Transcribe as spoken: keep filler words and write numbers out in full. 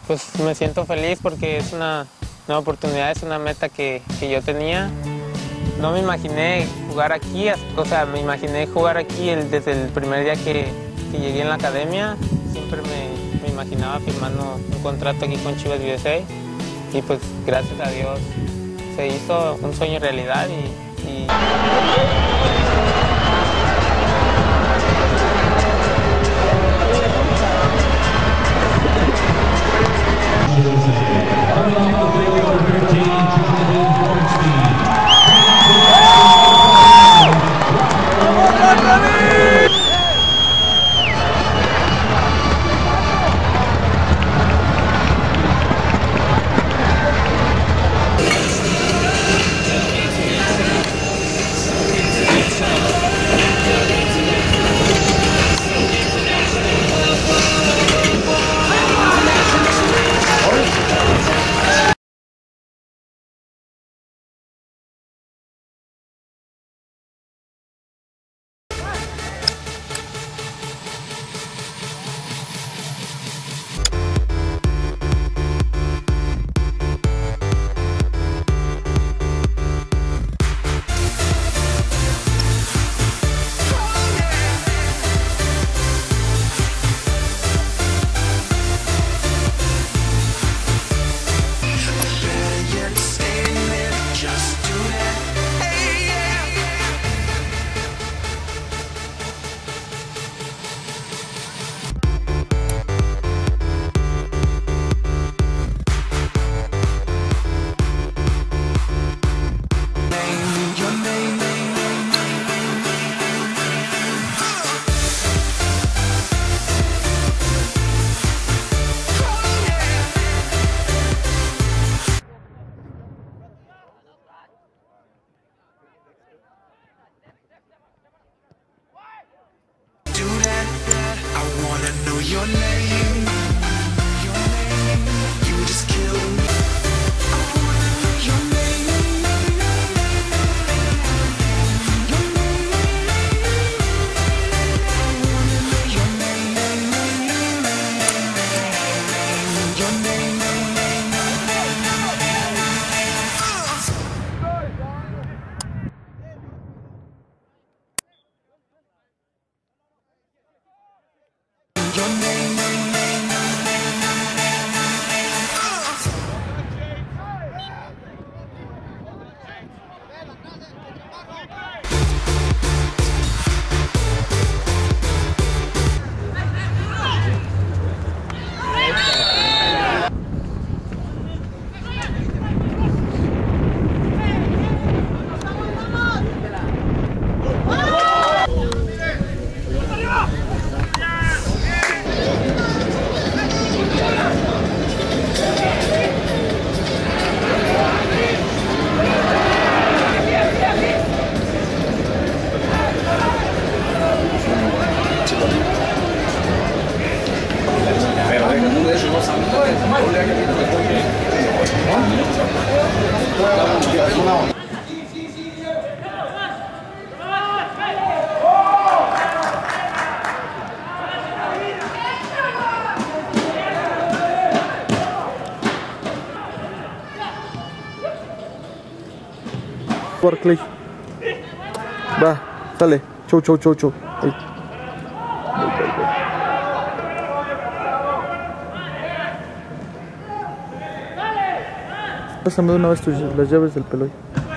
Pues me siento feliz porque es una nueva oportunidad, es una meta que, que yo tenía. No me imaginé jugar aquí, o sea, me imaginé jugar aquí el, desde el primer día que, que llegué en la academia. Siempre me, me imaginaba firmando un contrato aquí con Chivas U S A y pues gracias a Dios se hizo un sueño realidad y... y... Your name, your name, you just killed me. I wanna know your name, your name, I wanna know your name, your name. Your name. Barclay. Va, sale. Chau, chau, chau, chau. Ahí. Pásame de una vez tus, las llaves del Peloy.